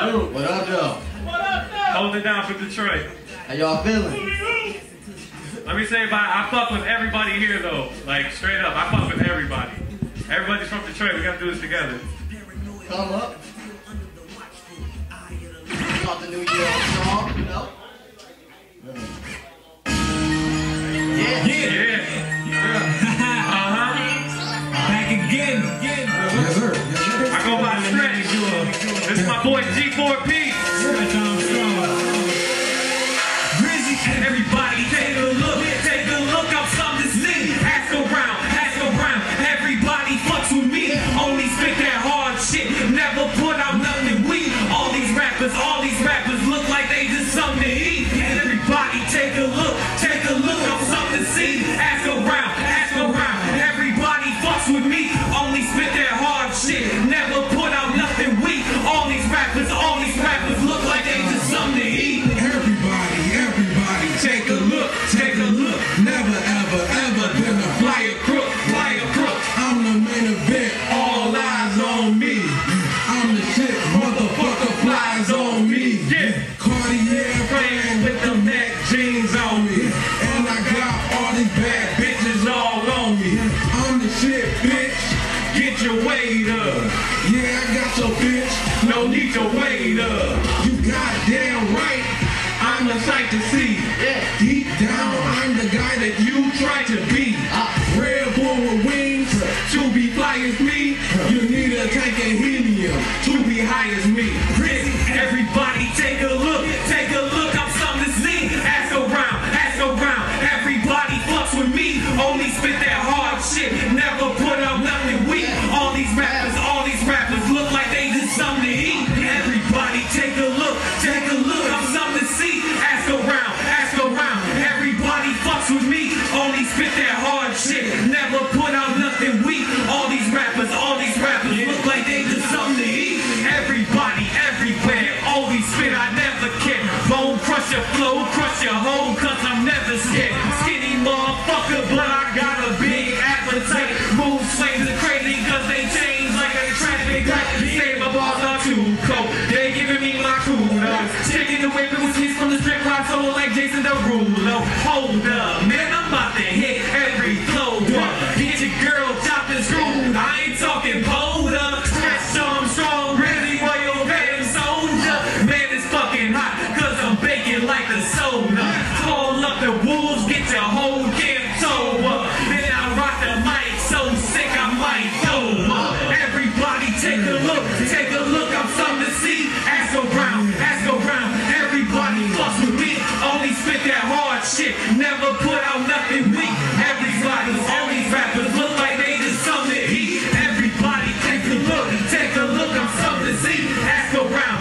up? What up, though? What up, though? Hold it down for Detroit. How y'all feeling? Let me say, I fuck with everybody here though. Like straight up, I fuck with everybody. Everybody's from Detroit. We gotta do this together. Come up. Start the new year strong, you know? Yeah. Back again. Yes, sir. I go by Stretch. This is my boy G4P. Stretch Armstrong. Grizzy. Everybody take a look. Take a look. I'm something to see. Ask around. Everybody fucks with me. Only spit that hard shit. Never put out nothing weak. All these rappers look like they just something to eat. And everybody take a look. I'm something to see. Ask around. Everybody fucks with me. Only spit that hard shit. Never put out nothing weak. All these rappers look like they just something to eat. Everybody, take a look. Never, ever been a flyer crook. I'm the main event, all eyes on me. I'm the shit, motherfucker, flies on me. Yeah. Cartier frame with the neck jeans on me. And I got all these bad bitches all on me. I'm the shit, bitch. Get your weight up. Yeah, I got your bitch. No need to wait up. You goddamn right. I'm the sight to see. Deep down, I'm the guy that you try to be. Red Bull with wings, to be fly as me. You need a tank of helium to be high as me. Everybody take a look. I'm something to see. Ask around. Everybody fucks with me. Only spit that hard shit. Never put out nothing weak. All these rappers look like they just something to eat. Everybody take a look. I'm something to see. Ask around. Everybody fucks with me. Only spit that hard shit. Never put out nothing weak. All these rappers look like they just something to eat. Everybody, everywhere. Always spit, I never care. Bone crush your flow, crush your hole, cause I'm never scared. Skinny motherfucker, but I got a big appetite. Move swings are crazy cause they change like a traffic light. Say my balls are too cold. They giving me my kudos. Taking away with kids from the strip club, so like Jason Derulo. Hold up, man, I'm about to hit every flow. Get your girl chopped and screwed. I ain't talking pulled up. Stretch Armstrong, really royal red soldier. Man, it's fucking hot, cause I'm baking like the soda. Call up the wolves, get your whole damn toe up. Then I rock the mic, so sick I might throw up. Everybody take a look, I'm something to see. Ask around. Everybody fucks with me. Only spit that hard shit. Never put out nothing weak. All these rappers look like they just something to eat. Everybody take a look, I'm something to see. Ask around.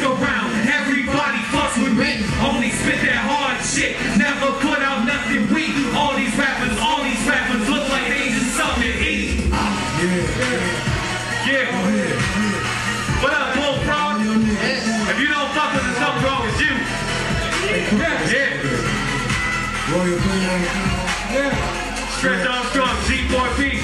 Everybody fucks with me. Only spit that hard shit. Never put out nothing weak. All these rappers look like they just something to eat. Yeah. What up, Bull Frog? If you don't fuck with us, something's wrong with you. Yeah. Royal Plain. Stretch Armstrong, G4P.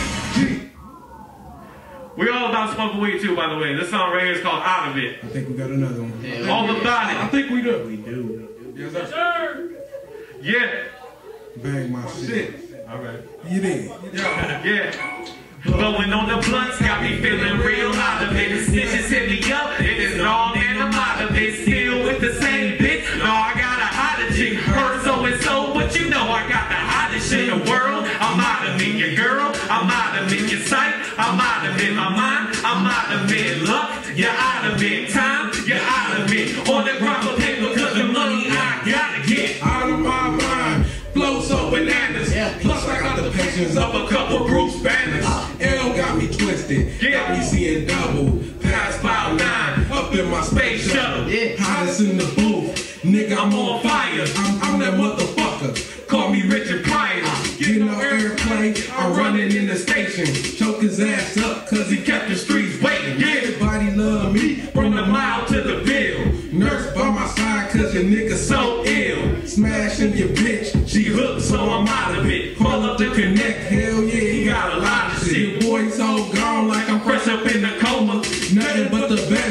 We all about smoking weed too, by the way. This song right here is called Out of It. I think we got another one. All about it. I think we do. Yes, sir. Yeah. Bang my shit. Alright. You did. Yeah. Blowing on the blunts got me feeling real out of it. Snitches hit me up, it is all man, I'm out of it. Still with the same bitch, no, I got a hotter chick. Her so and so, but you know I got the hottest shit in the world. I'm out of it, your girl, I'm out of it. Your sight, I'm out of it. My mind, I'm out of it. Luck, you're out of it. Time, you're out of it. On the proper paper, cause the money I gotta get. Out of my mind, flow so bananas. Plus I got the patience of a couple Bruce Banners. L got me twisted, got me seeing double. Past 5'9", up in my space shuttle. Hottest in the booth, nigga, I'm on fire. I'm that motherfucker, call me Richard Pryor. Getting no airplay, I'm running in the station. Choke his ass up, cause he kept the streets waiting. Everybody love me, from the mile to the bill. Nurse by my side, cause your nigga so ill. Smashing your bitch, she hooked, so I'm out of it. Call up the connect, hell yeah, he got a lot of shit. Boy so gone like I'm fresh up in the coma. Nothing but the best, you can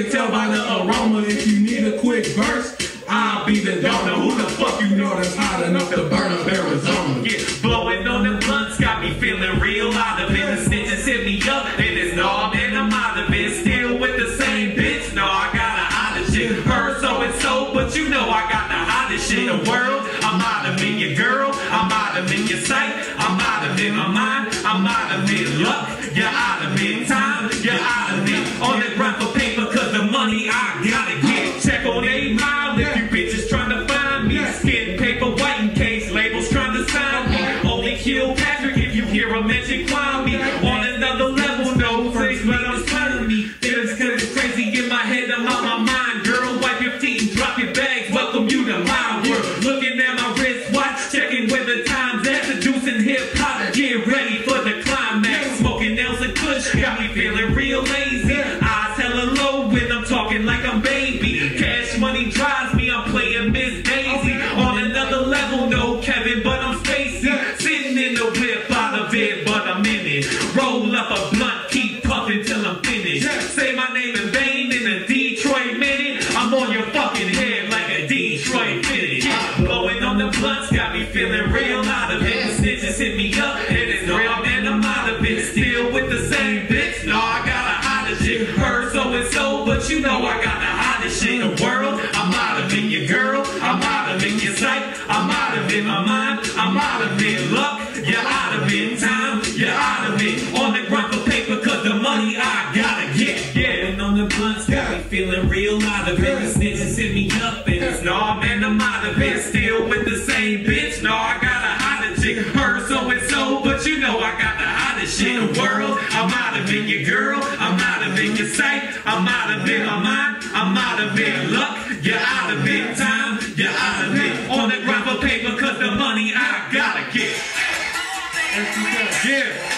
can tell by the aroma if you need a quick verse. I'll be the donor. Who the fuck you know that's hot enough to burn up Arizona? Yeah, blowing on the blunts got me feeling real out of it. The snitches hit me up and it's no, man, I'm out of it. Still with the same bitch, no, I got a hottest shit. Her so and so, but you know I got the hottest shit in the world. I'm out of it, your girl, I'm out of it, your sight, I'm out of it, my mind, I'm out of it, luck, you're out of it, time, you're out of it. On the grind for paper, cause the money I gotta get. Check on 8 Mile if you bitches trying to find me. Skin paper, white in case labels trying to sign me. Only kill Patrick if you hear a mention clown me. On another level, no face, but I'm smiling me. Feelings kinda crazy in my head, I'm out my mind. Girl, wipe your feet and drop your bags. Welcome you to my world. Looking at my wristwatch, checking where the time's at. Seducing hip hop, get ready for the climax. Smoking Nelson Kush, got me feeling real lazy. Eyes hella low when I'm talking like I'm baby. Cash money drives me, I'm playing Miss Daisy. On another level, no Kevin, but I'm Spacey. Sitting in the whip, out of it, but I'm in it. Roll up a blunt, keep puffing till I'm finished. Say my name in vain in a Detroit minute. I'm on your fucking head like a Detroit minute. Blowing on the blunts got me feeling real out of it. The snitches hit me up and it's real, man, I'm out of it. Still with the same bitch, no, I got a hottest shit. Her so and so, but you know I got the hottest shit in the world. I'm out of it, your girl, I'm out of it, your sight, I'm out of it, my mind, I'm out of it, luck, you're out of it, time, you're out of it. On the grind for paper, cause the money I gotta get. Yeah, and on the blunts got me feeling real out of it. The snitches hit me up and it's no, man, I'm out of it. Still with the same bitch, no, I got a hottest chick. Her so and so, but you know I got the hottest shit in the world. I'm out of it, your girl, I'm out of it, your sight, I'm out of it, my mind, I'm out of it, luck, you're out of it, time, you're out of it. On the grind for paper, cause the money I gotta get. Yeah.